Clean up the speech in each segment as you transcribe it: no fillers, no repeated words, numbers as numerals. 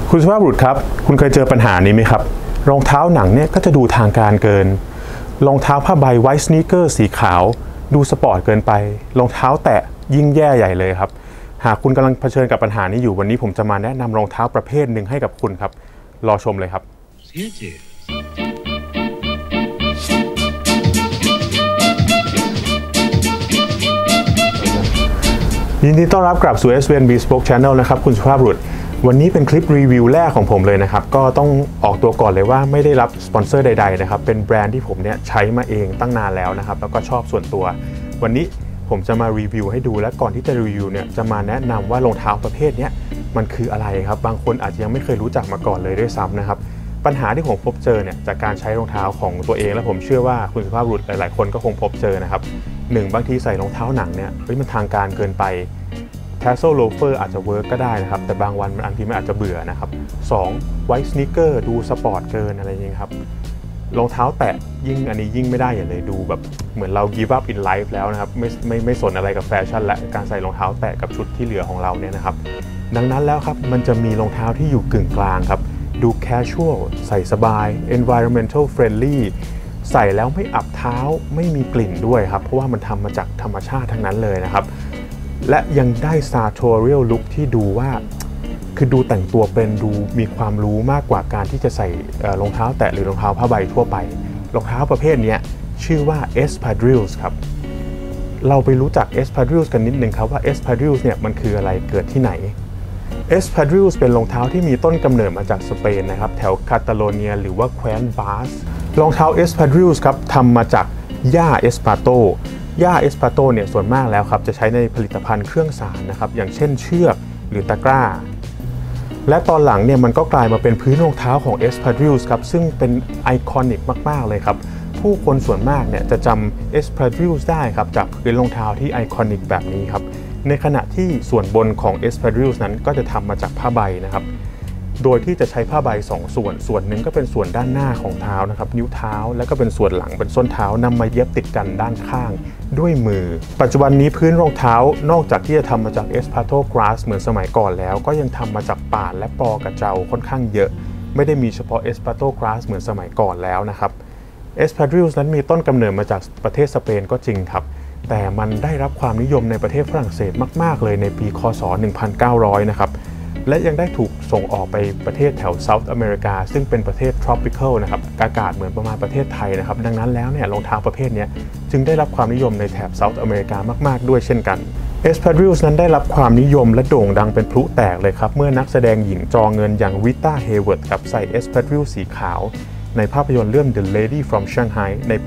คุณสุภาพบุรุษครับคุณเคยเจอปัญหานี้ไหมครับรองเท้าหนังเนี่ยก็จะดูทางการเกินรองเท้าผ้าใบไวท์สนีกเกอร์สีขาวดูสปอร์ตเกินไปรองเท้าแตะยิ่งแย่ใหญ่เลยครับหากคุณกำลังเผชิญกับปัญหานี้อยู่วันนี้ผมจะมาแนะนำรองเท้าประเภทหนึ่งให้กับคุณครับรอชมเลยครับยินดีต้อนรับกลับสู่ SVN Bespoke Channel นะครับคุณสุภาพบุรุษวันนี้เป็นคลิปรีวิวแรกของผมเลยนะครับก็ต้องออกตัวก่อนเลยว่าไม่ได้รับสปอนเซอร์ใดๆนะครับเป็นแบรนด์ที่ผมเนี่ยใช้มาเองตั้งนานแล้วนะครับแล้วก็ชอบส่วนตัววันนี้ผมจะมารีวิวให้ดูและก่อนที่จะรีวิวเนี่ยจะมาแนะนำว่ารองเท้าประเภทนี้มันคืออะไรครับบางคนอาจจะยังไม่เคยรู้จักมาก่อนเลยด้วยซ้ำนะครับปัญหาที่ผมพบเจอเนี่ยจากการใช้รองเท้าของตัวเองและผมเชื่อว่าคุณสุภาพบุรุษหลายๆคนก็คงพบเจอนะครับบางทีใส่รองเท้าหนังเนี่ยมันทางการเกินไปTassel loafer อาจจะเวิร์กก็ได้นะครับแต่บางวันบางทีมันอาจจะเบื่อนะครับ2 white sneaker ดูสปอร์ตเกินอะไรอย่างนี้ครับรองเท้าแตะอันนี้ยิ่งไม่ได้อย่างเลยดูแบบเหมือนเรา give up in life แล้วนะครับไม่สนอะไรกับแฟชั่นและการใส่รองเท้าแตะกับชุดที่เหลือของเราเนี่ยนะครับดังนั้นแล้วครับมันจะมีรองเท้าที่อยู่กึ่งกลางครับดู casual ใส่สบาย environmental friendly ใส่แล้วไม่อับเท้าไม่มีกลิ่นด้วยครับเพราะว่ามันทำมาจากธรรมชาติทั้งนั้นเลยนะครับและยังได้ sartorial look ที่ดูว่าคือดูแต่งตัวเป็นดูมีความรู้มากกว่าการที่จะใส่รองเท้าแตะหรือรองเท้าผ้าใบทั่วไปรองเท้าประเภทนี้ชื่อว่า Espadrilles ครับเราไปรู้จัก Espadrilles กันนิดนึงครับว่า Espadrilles เนี่ยมันคืออะไรเกิดที่ไหน Espadrilles เป็นรองเท้าที่มีต้นกำเนิดมาจากสเปนนะครับแถวคาตาโลเนียหรือว่าแคว้นบาสรองเท้า Espadrilles ครับทำมาจากหญ้าเอสปาโตหญ้าเอสปาโตเนี่ยส่วนมากแล้วครับจะใช้ในผลิตภัณฑ์เครื่องสารนะครับอย่างเช่นเชือกหรือตะกร้าและตอนหลังเนี่ยมันก็กลายมาเป็นพื้นรองเท้าของ Espadrilles ครับซึ่งเป็นไอคอนิกมากๆเลยครับผู้คนส่วนมากเนี่ยจะจำ Espadrilles ได้ครับจากพื้นรองเท้าที่ไอคอนิกแบบนี้ครับในขณะที่ส่วนบนของ Espadrilles นั้นก็จะทำมาจากผ้าใบนะครับโดยที่จะใช้ผ้าใบ2ส่วนหนึ่งก็เป็นส่วนด้านหน้าของเท้านะครับนิ้วเท้าแล้วก็เป็นส่วนหลังเป็นส้นเท้านำมาเย็บติดกันด้านข้างด้วยมือปัจจุบันนี้พื้นรองเท้านอกจากที่จะทำมาจาก Esparto Grass เหมือนสมัยก่อนแล้วก็ยังทำมาจากป่านและปอกระเจ้าค่อนข้างเยอะไม่ได้มีเฉพาะ Esparto Grass เหมือนสมัยก่อนแล้วนะครับ Espadrilles นั้นมีต้นกำเนิดมาจากประเทศสเปนก็จริงครับแต่มันได้รับความนิยมในประเทศฝรั่งเศสมากๆเลยในปีค.ศ. 1900นะครับและยังได้ถูกส่งออกไปประเทศแถวเซาท์อเมริกาซึ่งเป็นประเทศ tropical นะครับอากาศเหมือนประมาณประเทศไทยนะครับดังนั้นแล้วเนี่ยรองเท้าประเภทนี้จึงได้รับความนิยมในแถบเซาท์อเมริกามากๆด้วยเช่นกัน Espadrilles นั้นได้รับความนิยมและโด่งดังเป็นพลุแตกเลยครับเมื่อนักแสดงหญิงจอเงินอย่าง Rita Hayworth ครับใส่ Espadrilles สีขาวในภาพยนตร์เรื่อง The Lady from Shanghai ในปี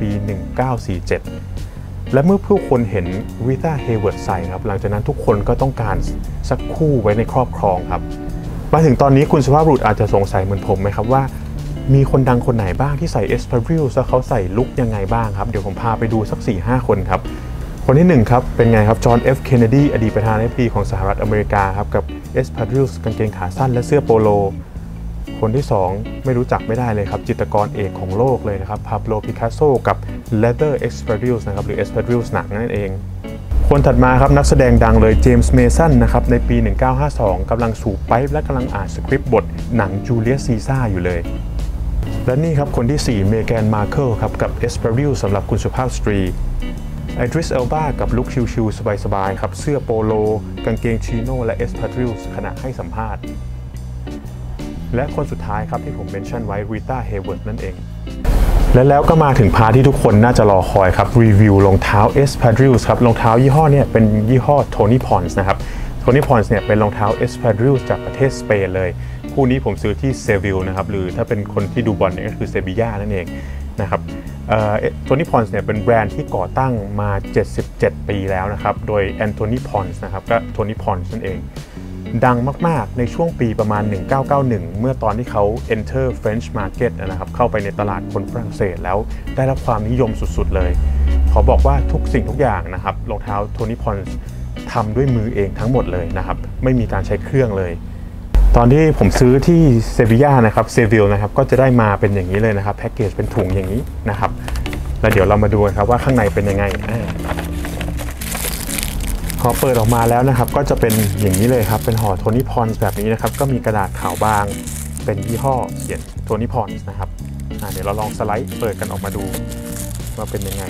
1947และเมื่อผู้คนเห็น Rita Hayworth ใส่ครับหลังจากนั้นทุกคนก็ต้องการสักคู่ไว้ในครอบครองครับมาถึงตอนนี้คุณสุภาพบุรุษอาจจะสงสัยเหมือนผมไหมครับว่ามีคนดังคนไหนบ้างที่ใส่ Espadrilles แล้วเขาใส่ลุคยังไงบ้างครับเดี๋ยวผมพาไปดูสัก 4-5 คนครับคนที่1ครับเป็นไงครับจอห์น F. Kennedy อดีตประธานาธิบดีของสหรัฐอเมริกาครับกับ Espadrilles กางเกงขาสั้นและเสื้อโปโลคนที่2ไม่รู้จักไม่ได้เลยครับจิตรกรเอกของโลกเลยนะครับ Pablo Picasso กับ Leather Espadrilles นะครับหรือ Espadrilles หนังนั่นเองคนถัดมาครับนักแสดงดังเลยเจมส์เมสันนะครับในปี 1952 กำลังสูบไปป์และกำลังอ่านสคริปต์บทหนังจูเลียสซีซ่าอยู่เลยและนี่ครับคนที่4เมแกนมาร์เคิลครับกับ Espadrilles สำหรับคุณสุภาพสตรีไอดริสเอลบากับลุคชิลๆสบายๆครับเสื้อโปโลกางเกงชิโน่และ Espadrilles ขณะให้สัมภาษณ์และคนสุดท้ายครับที่ผมเมนชั่นไว้ Rita Hayworth นั่นเองและแล้วก็มาถึงพาร์ทที่ทุกคนน่าจะรอคอยครับรีวิวรองเท้า Espadrilles ครับรองเท้ายี่ห้อเนี่ยเป็นยี่ห้อ Tony Pons นะครับ Tony Pons เนี่ยเป็นรองเท้า Espadrilles จากประเทศสเปนเลยคู่นี้ผมซื้อที่เซวิลนะครับหรือถ้าเป็นคนที่ดูบอลเนี่ยก็คือเซบีย่านั่นเองนะครับTony Pons เนี่ยเป็นแบรนด์ที่ก่อตั้งมา77 ปีแล้วนะครับโดย Anthony Pons นะครับก็ Tony Pons นั่นเองดังมากๆในช่วงปีประมาณ 1991 เมื่อตอนที่เขา enter French market นะครับเข้าไปในตลาดคนฝรั่งเศสแล้วได้รับความนิยมสุดๆเลยเขาบอกว่าทุกสิ่งทุกอย่างนะครับรองเท้า Tony Pons ทำด้วยมือเองทั้งหมดเลยนะครับไม่มีการใช้เครื่องเลยตอนที่ผมซื้อที่เซบีย่านะครับเซวิลนะครับก็จะได้มาเป็นอย่างนี้เลยนะครับแพ็กเกจเป็นถุงอย่างนี้นะครับแล้วเดี๋ยวเรามาดูกันครับว่าข้างในเป็นยังไงอเปิดออกมาแล้วนะครับก็จะเป็นอย่างนี้เลยครับเป็นห่อโทนี่พอนส์แบบนี้นะครับก็มีกระดาษขาวบางเป็นยี่ห้อเขียนโทนี่พอนส์นะครับเดี๋ยวเราลองสไลด์เปิดกันออกมาดูว่าเป็นยังไง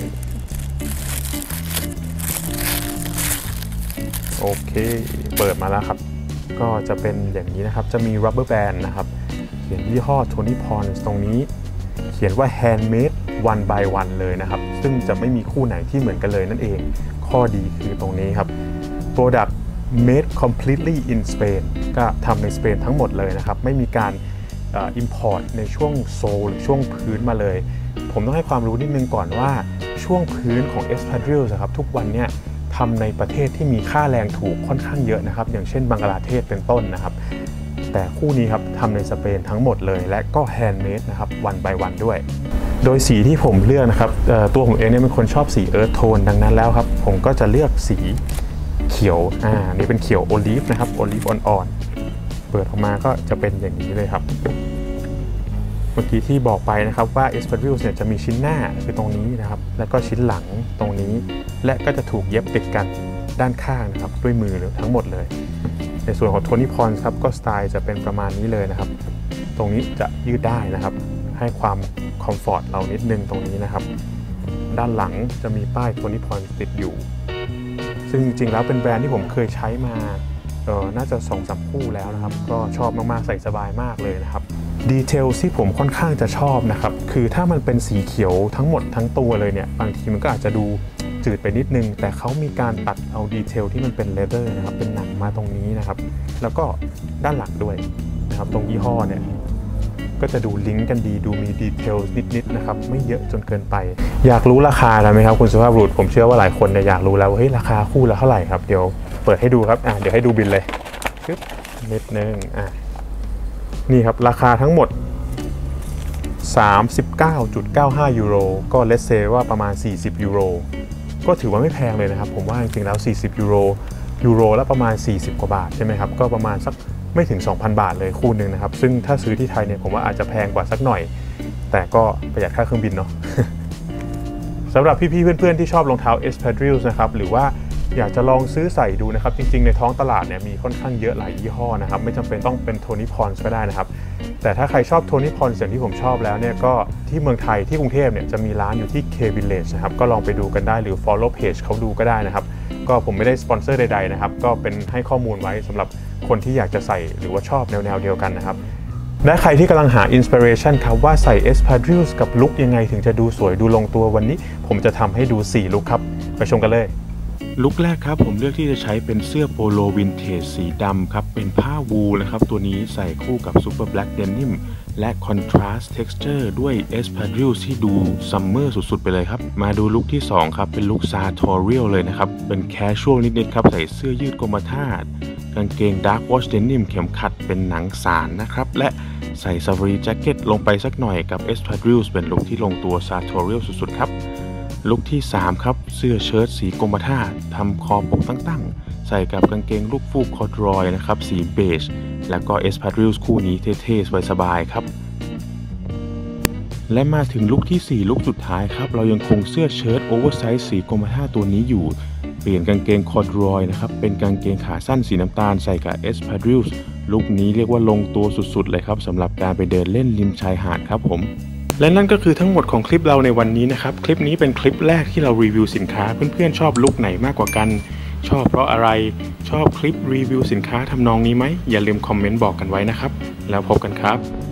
โอเคเปิดมาแล้วครับก็จะเป็นอย่างนี้นะครับจะมี rubber band นะครับเขียนยี่ห้อ Tony Pons ตรงนี้เขียนว่า handmade one by one เลยนะครับซึ่งจะไม่มีคู่ไหนที่เหมือนกันเลยนั่นเองข้อดีคือตรงนี้ครับ product made completely in Spain ก็ทำในสเปนทั้งหมดเลยนะครับไม่มีการimport ในช่วงโซลหรือช่วงพื้นมาเลยผมต้องให้ความรู้นิดนึงก่อนว่าช่วงพื้นของ Espadrilles ครับทุกวันเนี่ยทำในประเทศที่มีค่าแรงถูกค่อนข้างเยอะนะครับอย่างเช่นบังกลาเทศเป็นต้นนะครับแต่คู่นี้ครับทำในสเปนทั้งหมดเลยและก็แฮนด์เมดนะครับวัน by วันด้วยโดยสีที่ผมเลือกนะครับตัวผมเองเนี่ยเป็นคนชอบสีเอิร์ธโทนดังนั้นแล้วครับผมก็จะเลือกสีเขียวนี่เป็นเขียวโอลีฟนะครับโอลีฟอ่อนๆเปิดออกมาก็จะเป็นอย่างนี้เลยครับเมื่อกี้ที่บอกไปนะครับว่า Espadrilles เนี่ยจะมีชิ้นหน้าคือตรงนี้นะครับแล้วก็ชิ้นหลังตรงนี้และก็จะถูกเย็บติดกันด้านข้างนะครับด้วยมือทั้งหมดเลยในส่วนของ Tony Pons ครับก็สไตล์จะเป็นประมาณนี้เลยนะครับตรงนี้จะยืดได้นะครับให้ความคอมฟอร์ตเรานิดนึงตรงนี้นะครับด้านหลังจะมีป้าย Tony Pons ติดอยู่ซึ่งจริงๆแล้วเป็นแบรนด์ที่ผมเคยใช้มาน่าจะ2-3 คู่แล้วนะครับก็ชอบมากๆใส่สบายมากเลยนะครับดีเทลที่ผมค่อนข้างจะชอบนะครับคือถ้ามันเป็นสีเขียวทั้งหมดทั้งตัวเลยเนี่ยบางทีมันก็อาจจะดูจืดไปนิดนึงแต่เขามีการตัดเอาดีเทลที่มันเป็นเลเธอร์นะครับเป็นหนังมาตรงนี้นะครับแล้วก็ด้านหลังด้วยนะครับตรงยี่ห้อเนี่ยก็จะดูลิงก์กันดีดูมีดีเทลนิดๆนะครับไม่เยอะจนเกินไปอยากรู้ราคากันไหมครับคุณสุภาพบุรุษผมเชื่อว่าหลายคนเนี่ยอยากรู้แล้วว่าเฮ้ยราคาคู่ละเท่าไหร่ครับเดี๋ยวเปิดให้ดูครับเดี๋ยวให้ดูบิลเลยนิดนึงนี่ครับราคาทั้งหมด 39.95 ยูโรก็เลสเซว่าประมาณ40ยูโรก็ถือว่าไม่แพงเลยนะครับผมว่าจริงๆแล้ว40ยูโรแล้วประมาณ40กว่าบาทใช่ไหมครับก็ประมาณสักไม่ถึง 2,000 บาทเลยคู่หนึ่งนะครับซึ่งถ้าซื้อที่ไทยเนี่ยผมว่าอาจจะแพงกว่าสักหน่อยแต่ก็ประหยัดค่าเครื่องบินเนาะ สำหรับพี่ๆเพื่อนๆที่ชอบรองเท้า Espadrilles นะครับหรือว่าอยากจะลองซื้อใส่ดูนะครับจริงๆในท้องตลาดเนี่ยมีค่อนข้างเยอะหลายยี่ห้อนะครับไม่จำเป็นต้องเป็น Tony Pons ก็ได้นะครับแต่ถ้าใครชอบ Tony Pons อย่างที่ผมชอบแล้วเนี่ยก็ที่เมืองไทยที่กรุงเทพเนี่ยจะมีร้านอยู่ที่ K Village นะครับก็ลองไปดูกันได้หรือ follow page เขาดูก็ได้นะครับก็ผมไม่ได้สปอนเซอร์ใดๆนะครับก็เป็นให้ข้อมูลไว้สำหรับคนที่อยากจะใส่หรือว่าชอบแนวเดียวกันนะครับและใครที่กำลังหาอินสปิเรชันครับว่าใส่ Espadrilles กับลุคยังไงถึงจะดูสวยดูลงตัววันนี้ผมจะทำให้ดู4ลุคครับไปชมกันเลยลุคแรกครับผมเลือกที่จะใช้เป็นเสื้อโปโลวินเทจสีดำครับเป็นผ้าวูลนะครับตัวนี้ใส่คู่กับซูเปอร์แบล็กเดนิมและคอนทราสต์เท็กซ์เจอร์ด้วย Espadrilles ที่ดูซัมเมอร์สุดๆไปเลยครับมาดูลุคที่2ครับเป็นลุคซาทอเรียลเลยนะครับเป็นแคชชวลนิดๆครับใส่เสื้อยืดกรมท่ากางเกงดาร์กวอชเดนิมเข็มขัดเป็นหนังสารนะครับและใส่ซาฟารีแจ็คเก็ตลงไปสักหน่อยกับ Espadrilles เป็นลุคที่ลงตัวซาทอเรียลสุดๆครับลุคที่3ครับเสื้อเชิ้ตสีกรมท่าทำคอปกตั้งๆใส่กับกางเกงลูกฟูกคอร์ดรอยนะครับสีเบจแล้วก็ Espadrilles คู่นี้เท่ๆสบายๆครับและมาถึงลุคที่4ลุคสุดท้ายครับเรายังคงเสื้อเชิ้ตโอเวอร์ไซส์สีกรมท่าตัวนี้อยู่เปลี่ยนกางเกงคอร์ดรอยนะครับเป็นกางเกงขาสั้นสีน้ำตาลใส่กับ Espadrilles ลุคนี้เรียกว่าลงตัวสุดๆเลยครับสำหรับการไปเดินเล่นริมชายหาดครับผมและนั่นก็คือทั้งหมดของคลิปเราในวันนี้นะครับคลิปนี้เป็นคลิปแรกที่เรารีวิวสินค้าเพื่อนๆชอบลุคไหนมากกว่ากันชอบเพราะอะไรชอบคลิปรีวิวสินค้าทำนองนี้ไหมอย่าลืมคอมเมนต์บอกกันไว้นะครับแล้วพบกันครับ